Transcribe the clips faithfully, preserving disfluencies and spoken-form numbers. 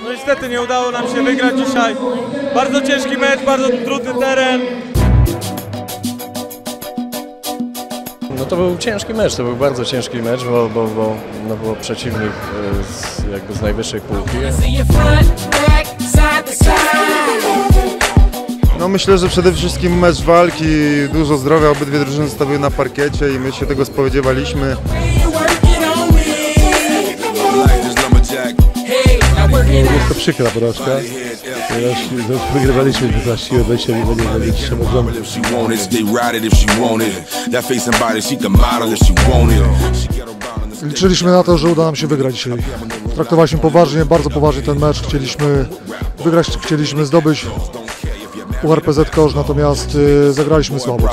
No niestety nie udało nam się wygrać dzisiaj. Bardzo ciężki mecz, bardzo trudny teren. No to był ciężki mecz, to był bardzo ciężki mecz, bo, bo, bo no było przeciwnik z, jakby z najwyższej półki. No myślę, że przede wszystkim mecz walki, dużo zdrowia, obydwie drużyny zostawiły na parkiecie i my się tego spodziewaliśmy. Jest to przykra porażka, ponieważ wygrywaliśmy na siłę wejścia i będzie trzeba rządzić. Liczyliśmy na to, że uda nam się wygrać dzisiaj. Traktowaliśmy poważnie, bardzo poważnie ten mecz, chcieliśmy wygrać, chcieliśmy zdobyć U R P Z Kosz, natomiast y, zagraliśmy słabo.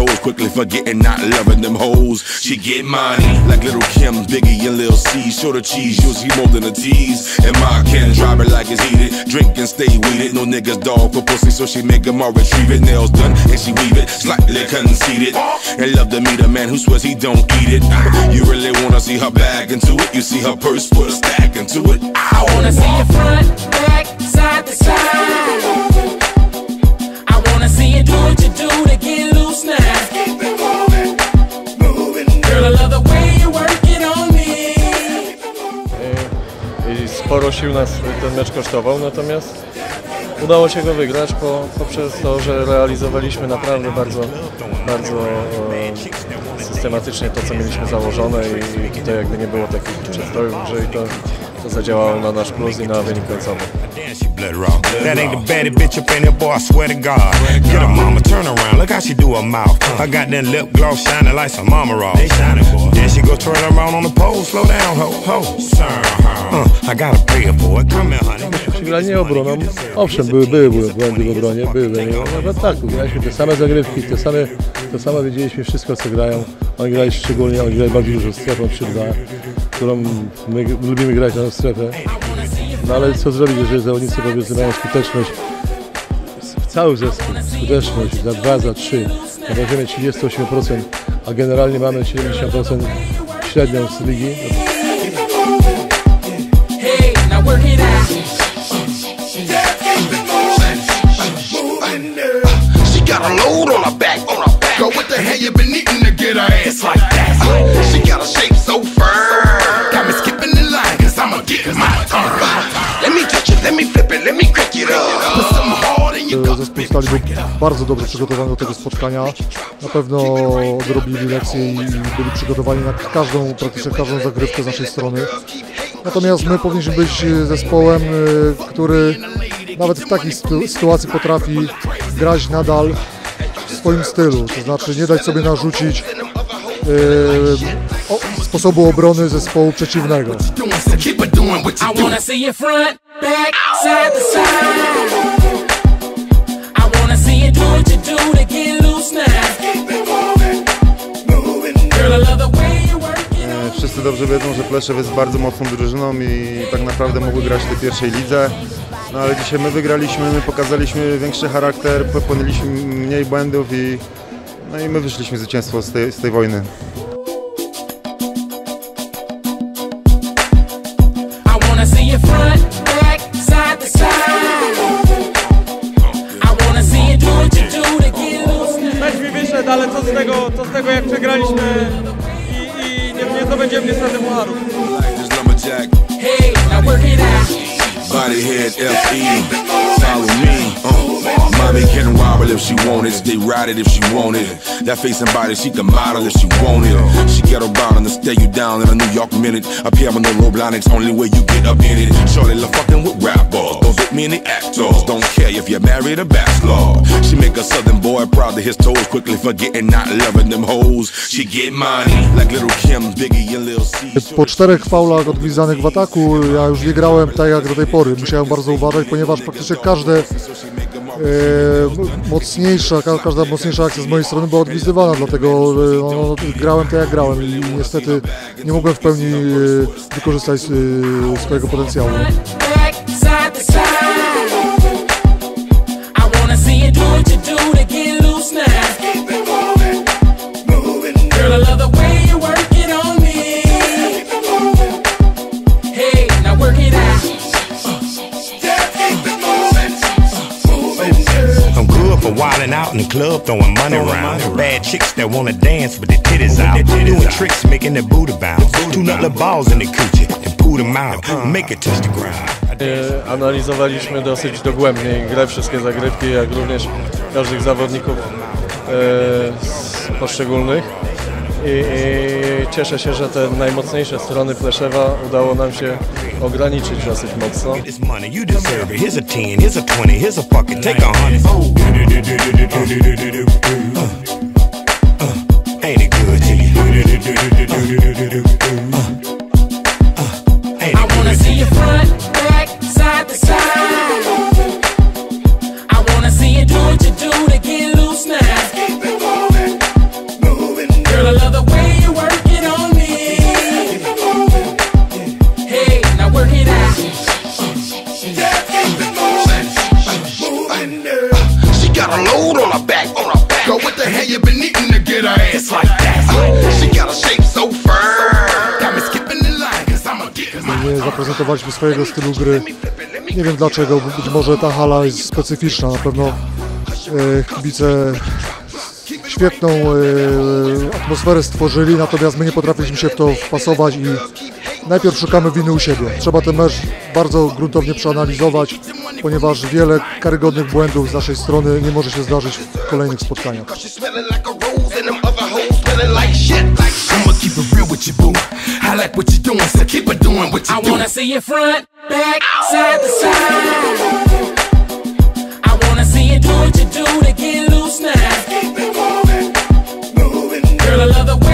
Sporo sił nas ten mecz kosztował, natomiast udało się go wygrać po, poprzez to, że realizowaliśmy naprawdę bardzo, bardzo e, systematycznie to, co mieliśmy założone i, i tutaj jakby nie było takich przestojów, że i to, to zadziałało na nasz plus i na wynik końcowy. That ain't the baddest bitch up in there, boy, I swear to God. Get her mama, turn around, look how she do her mouth. I got that lip gloss shining like some mama raw. They shining, boy. Then she go turn around on the pole, slow down, ho, ho. Uh, I gotta pay her for it, come here, honey. Przegrali nie obroną. Owszem, były, były błędy w obronie, były, w ataku. Graliśmy te same zagrywki, te same, to samo wiedzieliśmy wszystko, co grają. Oni grali szczególnie, oni grali bardziej dużo strefą trzy dwa, którą my lubimy grać na strefę. No ale co zrobić, jeżeli zawodnicy powiedzmy mają skuteczność, cały zespół, skuteczność za dwa, za trzy, na poziomie trzydzieści osiem procent, a generalnie mamy siedemdziesiąt procent średnią z ligi. Zespół Stali był bardzo dobrze przygotowany do tego spotkania. Na pewno odrobili lekcje i byli przygotowani na każdą, praktycznie każdą zagrywkę z naszej strony. Natomiast my powinniśmy być zespołem, który nawet w takiej sytuacji potrafi grać nadal w swoim stylu. To znaczy nie dać sobie narzucić yy, o, sposobu obrony zespołu przeciwnego. Wszyscy dobrze wiedzą, że Pleszew jest bardzo mocną drużyną i tak naprawdę mogły grać w tej pierwszej lidze. No ale dzisiaj my wygraliśmy, my pokazaliśmy większy charakter, popełniliśmy mniej błędów i, no i my wyszliśmy zwycięstwo z tej, z tej wojny. Mecz mi wyszedł, ale co z tego, co z tego jak przegraliśmy i, i nie, nie zdobędziemy niestety pucharów. Bodyhead F E, follow me. Uh, mommy can wobble if she want it. Stay ride it if she want it. That face and body she can model if she want it. She get around and stay you down in a New York minute. Up here on the Roblonics, only way you get up in it. Shorty love fucking with rappers. Don't get me any actors. Don't care if you're married or bachelor. She make a southern boy proud to his toes. Quickly forgetting not loving them hoes. She get money like Little Kim, Biggie and Lil C. Po czterech faulach odgwizanych w ataku ja już nie grałem tak jak do tej pory. Musiałem bardzo uważać, ponieważ praktycznie każde e, mocniejsza, każda mocniejsza akcja z mojej strony była odgwizywana, dlatego e, no, grałem tak jak grałem i niestety nie mogłem w pełni e, wykorzystać e, swojego potencjału. in the club throwing money around. Bad chicks that wanna dance with their titties out. Doing tricks, making their booty bounce. Two nutler balls in the coochie and pull them out. Make it touch the ground. E, Analizowaliśmy dosyć dogłębnie grę, wszystkie zagrywki, jak również każdych zawodników e, z poszczególnych. I, I cieszę się, że te najmocniejsze strony Pleszewa udało nam się ograniczyć dosyć mocno. Nie zaprezentowaliśmy swojego stylu gry. Nie wiem dlaczego, być może ta hala jest specyficzna. Na pewno e, kibice świetną e, atmosferę stworzyli, natomiast my nie potrafiliśmy się w to wpasować i najpierw szukamy winy u siebie. Trzeba ten mecz bardzo gruntownie przeanalizować, ponieważ wiele karygodnych błędów z naszej strony nie może się zdarzyć w kolejnych spotkaniach. Keep it real with you, boo. I like what you're doing, so keep it doing what you do. I wanna see you front, back, side to side. I wanna see you do what you do to get loose now. Keep it moving, moving. Girl, I love the way